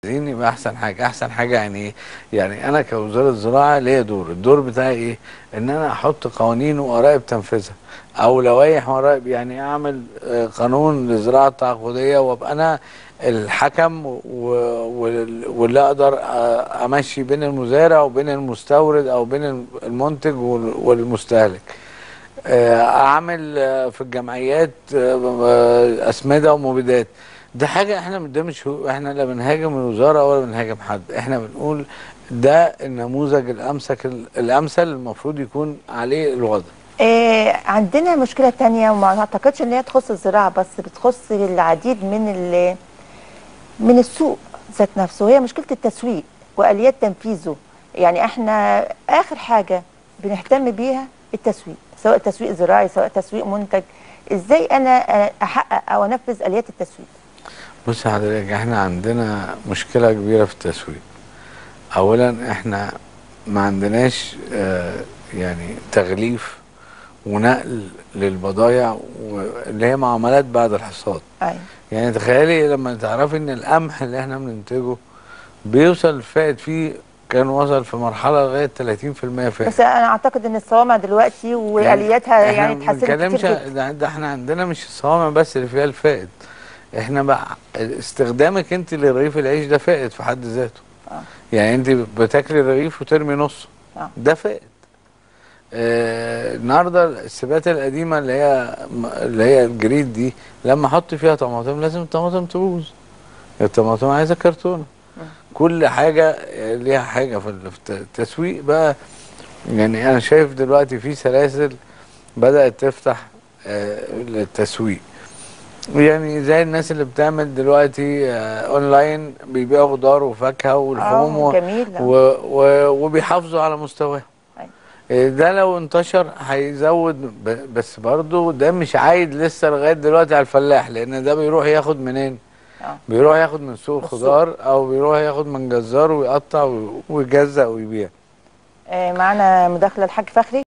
عايزين يبقى احسن حاجه. احسن حاجه يعني ايه؟ يعني انا كوزاره زراعه ليا الدور بتاعي ايه؟ ان انا احط قوانين واراقب تنفيذها، او لوائح واراقب، يعني اعمل قانون للزراعه التعاقديه وابقى انا الحكم واللي اقدر امشي بين المزارع وبين المستورد او بين المنتج والمستهلك. اعمل في الجمعيات اسمده ومبيدات. ده حاجه احنا ده مش احنا لا بنهاجم الوزاره ولا بنهاجم حد، احنا بنقول ده النموذج الامثل المفروض يكون عليه الوضع. عندنا مشكلة تانية وما اعتقدش ان هي تخص الزراعة بس، بتخص العديد من السوق ذات نفسه، هي مشكلة التسويق وآليات تنفيذه. يعني احنا آخر حاجة بنهتم بيها التسويق، سواء تسويق زراعي سواء تسويق منتج. ازاي انا احقق او انفذ آليات التسويق؟ بص حضرتك، احنا عندنا مشكله كبيره في التسويق. اولا احنا ما عندناش يعني تغليف ونقل للبضائع اللي هي معاملات بعد الحصاد. ايوه. يعني تخيلي لما تعرفي ان القمح اللي احنا بننتجه بيوصل الفائد فيه، كان وصل في مرحله لغايه 30% فائد. بس انا اعتقد ان الصوامع دلوقتي يعني والياتها احنا يعني ما اتحسنت كتير بنتكلمش، جدا. ده احنا عندنا مش الصوامع بس اللي فيها الفائد، احنا بقى استخدامك انت لرغيف العيش ده فائد في حد ذاته. يعني انت بتاكلي الرغيف وترمي نصه، ده فائد. النهارده السبات القديمه اللي هي الجريد دي، لما احط فيها طماطم لازم الطماطم تبوظ. الطماطم عايزه كرتونه. كل حاجه ليها حاجه في التسويق بقى. يعني انا شايف دلوقتي في سلاسل بدات تفتح للتسويق، يعني زي الناس اللي بتعمل دلوقتي اونلاين، بيبيعوا خضار وفاكهه ولحوم جميل. وبيحافظوا على مستواهم. ده لو انتشر هيزود، بس برضه ده مش عايد لسه لغايه دلوقتي على الفلاح، لان ده بيروح ياخد منين؟ بيروح ياخد من سوق الخضار، او بيروح ياخد من جزار ويقطع ويجزأ ويبيع. معانا مداخله الحاج فخري.